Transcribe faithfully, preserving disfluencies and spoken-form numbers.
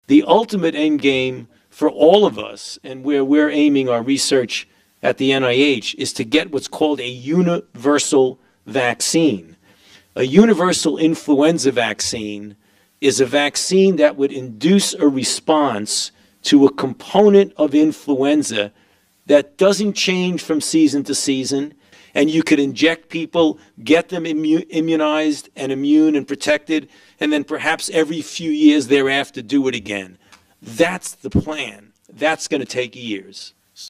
The ultimate end game for all of us, and where we're aiming our research at the N I H, is to get what's called a universal vaccine. A universal influenza vaccine is a vaccine that would induce a response to a component of influenza that doesn't change from season to season, and you could inject people, get them immu immunized and immune and protected, and then perhaps every few years thereafter do it again. That's the plan. That's going to take years.